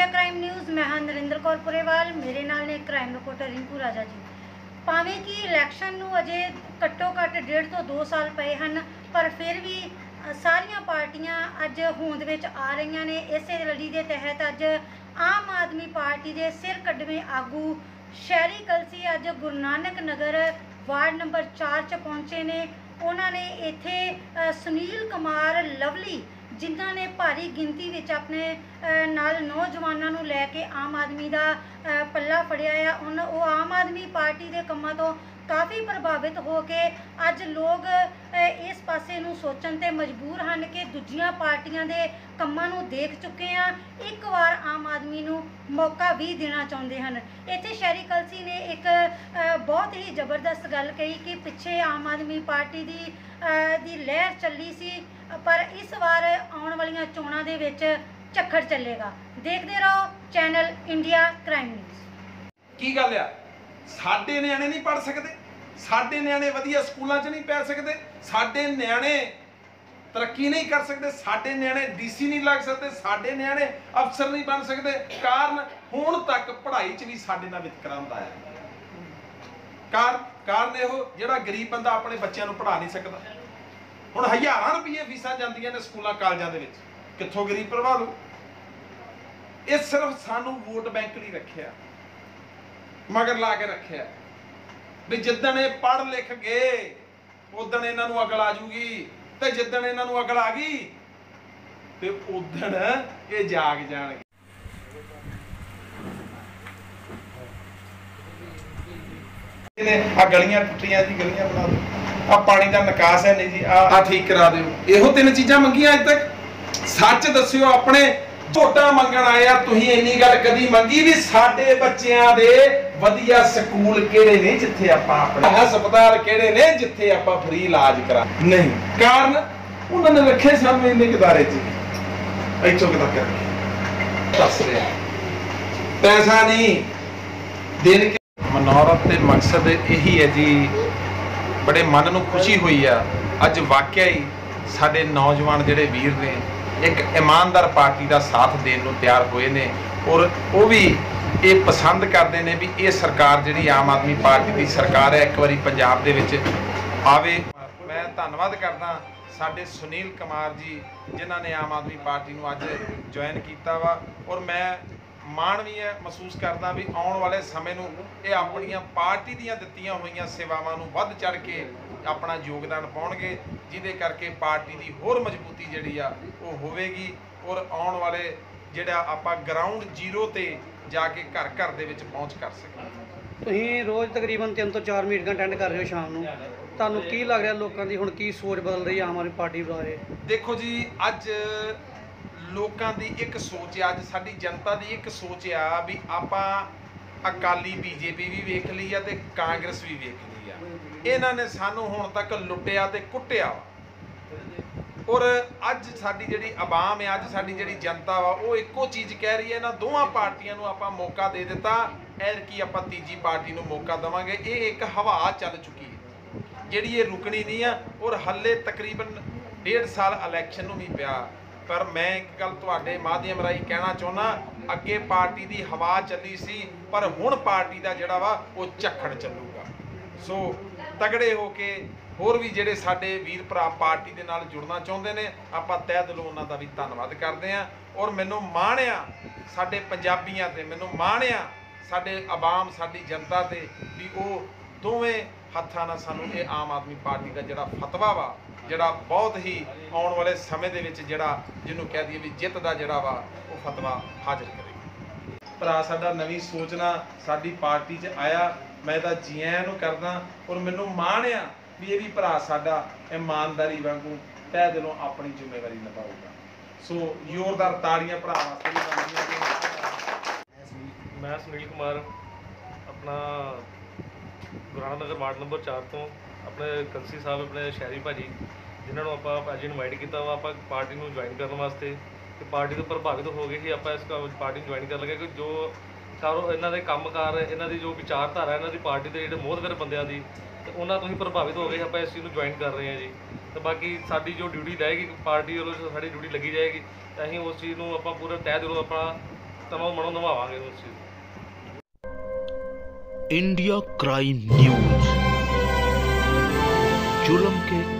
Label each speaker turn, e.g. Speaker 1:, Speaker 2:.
Speaker 1: India crime news. मैं हाँ नरेंद्र कौर पुरेवाल, मेरे नाल ने क्राइम रिपोर्टर रिंकू राजा जी। भावें कि इलैक्शन नूं अजे घट्टो घट्ट 1.5 ਤੋਂ 2 साल पे हैं, पर फिर भी सारिया पार्टियां अज होंद विच आ रही ने। इस लड़ी के तहत अज आम आदमी पार्टी के सिर कड्डवें आगू शहरी कलसी अज गुरु नानक नगर वार्ड नंबर 4 च पहुँचे ने। उन्होंने इत्थे सुनील कुमार लवली जिन्हों ने भारी गिनती विच अपने नाल नौजवानों नूं लैके आम आदमी का पल्ला फड़िया है। वो आम आदमी पार्टी के कामों तो काफ़ी प्रभावित हो के अज लोग इस पासे नूं सोचण ते मजबूर हैं कि दूजियां पार्टियां दे कामां नूं देख चुके हैं, एक बार आम आदमी नूं मौका भी देना चाहुंदे हैं। इत्थे शहरी कलसी ने एक बहुत ही जबरदस्त गल कही कि पिछे आम आदमी पार्टी दी लहर चली सी, पर इस बार आने वाली चोणां दे विच झक्खड़ चलेगा। देखते रहो चैनल इंडिया क्राइम न्यूज़।
Speaker 2: की गल आ, साडे नियाणे नहीं पढ़ सकते, साडे नियाणे वधिया स्कूलों च नहीं पै सकते, साडे नियाणे तरक्की नहीं कर सकते, साडे नियाणे डीसी नहीं लग सकते, साडे नियाणे अफसर नहीं बन सकते। कारण हुण तक पढ़ाई च भी साडे नाल वितकरा हुंदा है। कारण इहो जिहड़ा गरीब बंदा अपने बच्चों को पढ़ा नहीं सकता। हुण हज़ारां रुपये फीसां जांदियां ने स्कूलों कालजां दे विच, कित्थों गरीब भरवा लू। ये सिर्फ सानू वोट बैंक नहीं रखिया, मगर ला के रखे भी जिदन ये पढ़ लिख गए उदन इन्हां नूं अकल आ जूगी, ते जिदन इन्हां नूं अकल आ गई ते उदन ये जाग जाणगे। आ गलियां टुटियां जी, गलियां बना दो, आ पानी का निकास है नहीं जी, आ ठीक करा दिओ। इहो 3 चीज़ां मंगियां अज तक। सच दस्सिओ, अपने वोटां मंगण आए आ तुसीं इन्नी गल कदी मंगी भी साडे बच्चियां दे वधिया स्कूल किहड़े ने जिथे आपां अपने हस्पताल किहड़े ने जिथे आपां फ्री इलाज करा नहीं। कारण उन्होंने रखे सानूं इन्ने किदारे च इथों तक दस रहा पैसा नहीं देन के। मनौरत ते मकसद यही है जी, बड़े मन नूं खुशी हुई आ अज वाकई ही साडे नौजवान जिहड़े वीर ने एक ईमानदार पार्टी का साथ देने को तैयार हुए ने, और वो भी ये पसंद करते हैं भी ये सरकार जी आम आदमी पार्टी की सरकार है, एक बारी पंजाब दे विच आवे। मैं धन्नवाद करदा साडे सुनील कुमार जी जिन्हों ने आम आदमी पार्टी को अज ज्वाइन किया वा, और मैं माण भी है महसूस करदा भी आने वाले समय नूं ये अपनी पार्टी दीयां दित्तियां होईयां सेवावां नूं वध चढ़ के अपना योगदान पाउणगे, जिहदे करके पार्टी की होर मजबूती जिहड़ी आ वो होवेगी, और आने वाले जिहड़ा आपां ग्राउंड जीरो ते जाके घर घर दे विच पहुँच कर सकें।
Speaker 3: तुसीं रोज़ तकरीबन 3 ਤੋਂ 4 मीटिंगां अटेंड कर रहे हो शाम नूं, तुहानूं की लग रहा लोगों की हुण की सोच बदल रही आम आदमी पार्टी बारे?
Speaker 2: देखो जी, अज लोगों की एक सोच है, अज साडी जनता की एक सोच आ भी आपां अकाली बीजेपी भी वेख ली है ते कांग्रेस भी वेख ली है। इन्हां ने सानू हुण तक लुटिया ते कुटिया, और अज साडी जिहड़ी आवाम है, अज साडी जिहड़ी जनता वा वो एको चीज़ कह रही है। इन्हां दोवां पार्टियां नूं आपां मौका दे दिता, ऐरकी आपां तीजी पार्टी नूं मौका देवांगे। ये एक हवा चल चुकी है जिहड़ी ये रुकनी नहीं है, और हले तकरीबन 1.5 साल इलैक्शन नूं भी पिया। पर मैं एक गल तुहाडे माध्यम राही कहना चाहुंदा, अगे पार्टी की हवा चली सी, पर हुण पार्टी का जिहड़ा वा वो झक्खड़ चलूगा। सो तगड़े हो के होर भी जिहड़े साडे वीर भरा पार्टी दे नाल जुड़ना चाहुंदे ने, आपां तह दिलों उन्हां दा भी धन्नवाद करदे हां। और मैनूं माण आ साडे पंजाबीआं ते, मैनूं माण आ साडे आवाम साडी जनता ते भी वो दोवें हत्थां नाल सानूं ये आम आदमी पार्टी का जिहड़ा फतवा वा, जिहड़ा बहुत ही आने वाले समय दे विच जिहड़ा जिन्हों कह दिए भी जित का जिहड़ा वा वो फतवा हाजिर करेगा। भरा साडा नवीं सोचना साडी पार्टी च आया, मैं तो जी आयां नूं करदा, और मैनूं माण आ भी ये भी भरा साडा ईमानदारी वांगू तह दिलों अपनी जिम्मेवारी निभाऊगा। सो जोरदार ताड़ियां भरा वास्ते भी बनदियां।
Speaker 4: मैं सुनील कुमार अपना गुराना नगर वार्ड नंबर 4 तो अपने कलसी साहब अपने शहरी भाजी जिन्होंने आप अज इनवाइट किया वा आप पार्टी में ज्वाइन करने वास्ते, तो पार्टी तो प्रभावित हो गए कि आप इस पार्टी ज्वाइन कर लगे कि जो कारो इन्हों के कामकार इन्हों की जो विचारधारा इन्हों की पार्टी के जो मोहतवर बंदियां दी, तो उन्होंने तो ही प्रभावित हो गए आप इस चीज़ को ज्वाइन कर रहे हैं जी। तो बाकी साडी जो ड्यूटी रहेगी पार्टी वालों साड़ी ड्यूटी लगी जाएगी, तो असीं उस चीज़ को आप पूरे तह दिलों अपना ਤਮਾ ਮਨੋਂ ਨਿਭਾਵਾਂਗੇ ਉਸ ਚੀਜ਼ ਨੂੰ।
Speaker 5: इंडिया क्राइम न्यूज, जुल्म के